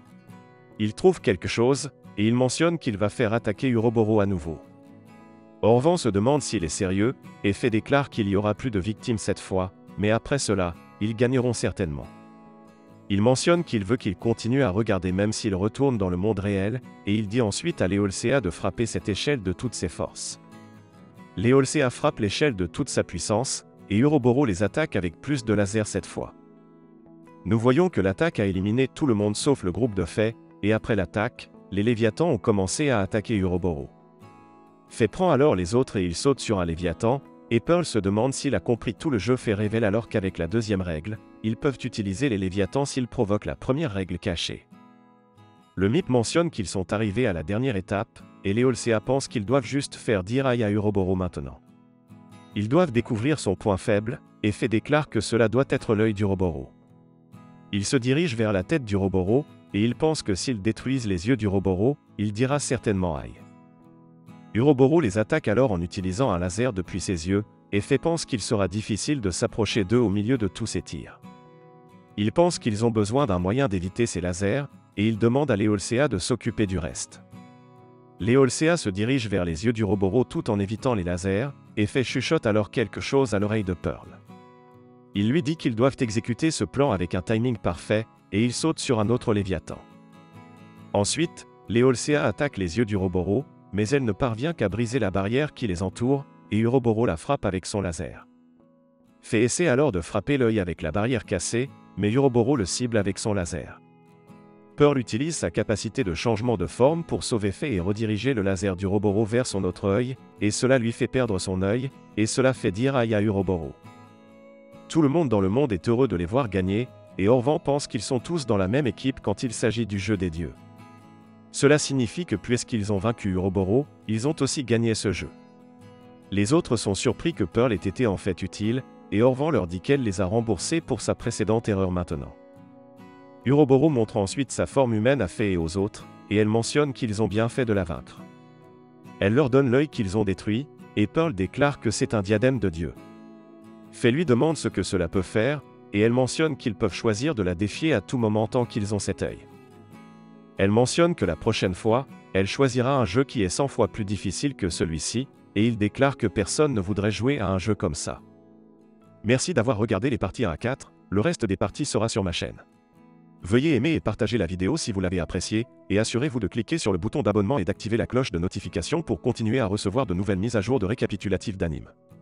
Speaker 1: Il trouve quelque chose, et il mentionne qu'il va faire attaquer Uroboro à nouveau. Orvan se demande s'il est sérieux, et fait déclare qu'il y aura plus de victimes cette fois, mais après cela, ils gagneront certainement. Il mentionne qu'il veut qu'ils continuent à regarder même s'ils retournent dans le monde réel, et il dit ensuite à Léolséa de frapper cette échelle de toutes ses forces. Léolséa frappe l'échelle de toute sa puissance, et Uroboro les attaque avec plus de laser cette fois. Nous voyons que l'attaque a éliminé tout le monde sauf le groupe de Faye, et après l'attaque, les Léviathans ont commencé à attaquer Uroboro. Faye prend alors les autres et il saute sur un Léviathan, et Pearl se demande s'il a compris tout le jeu. Faye révèle alors qu'avec la deuxième règle, ils peuvent utiliser les Léviathans s'ils provoquent la première règle cachée. Le mythe mentionne qu'ils sont arrivés à la dernière étape, et Léolséa pense qu'ils doivent juste faire dire aïe à Uroboro maintenant. Ils doivent découvrir son point faible, et Faye déclare que cela doit être l'œil d'Uroboro. Il se dirige vers la tête d'Uroboro, et il pense que s'ils détruisent les yeux d'Uroboro, il dira certainement aïe. Uroboro les attaque alors en utilisant un laser depuis ses yeux, et Faye pense qu'il sera difficile de s'approcher d'eux au milieu de tous ces tirs. Il pense qu'ils ont besoin d'un moyen d'éviter ces lasers, et il demande à Léolséa de s'occuper du reste. Léolséa se dirige vers les yeux d'Uroboro tout en évitant les lasers, et Faye chuchote alors quelque chose à l'oreille de Pearl. Il lui dit qu'ils doivent exécuter ce plan avec un timing parfait, et il saute sur un autre Léviathan. Ensuite, Léolséa attaque les yeux d'Uroboro, mais elle ne parvient qu'à briser la barrière qui les entoure, et Uroboro la frappe avec son laser. Faye essaie alors de frapper l'œil avec la barrière cassée, mais Uroboro le cible avec son laser. Pearl utilise sa capacité de changement de forme pour sauver Faye et rediriger le laser d'Uroboro vers son autre œil, et cela lui fait perdre son œil, et cela fait dire aïe à Uroboro. Tout le monde dans le monde est heureux de les voir gagner, et Orvan pense qu'ils sont tous dans la même équipe quand il s'agit du jeu des dieux. Cela signifie que puisqu'ils ont vaincu Uroboro, ils ont aussi gagné ce jeu. Les autres sont surpris que Pearl ait été en fait utile, et Orvan leur dit qu'elle les a remboursés pour sa précédente erreur maintenant. Uroboro montre ensuite sa forme humaine à Faye et aux autres, et elle mentionne qu'ils ont bien fait de la vaincre. Elle leur donne l'œil qu'ils ont détruit, et Pearl déclare que c'est un diadème de Dieu. Faye lui demande ce que cela peut faire, et elle mentionne qu'ils peuvent choisir de la défier à tout moment tant qu'ils ont cet œil. Elle mentionne que la prochaine fois, elle choisira un jeu qui est cent fois plus difficile que celui-ci, et il déclare que personne ne voudrait jouer à un jeu comme ça. Merci d'avoir regardé les parties un à quatre, le reste des parties sera sur ma chaîne. Veuillez aimer et partager la vidéo si vous l'avez appréciée, et assurez-vous de cliquer sur le bouton d'abonnement et d'activer la cloche de notification pour continuer à recevoir de nouvelles mises à jour de récapitulatifs d'anime.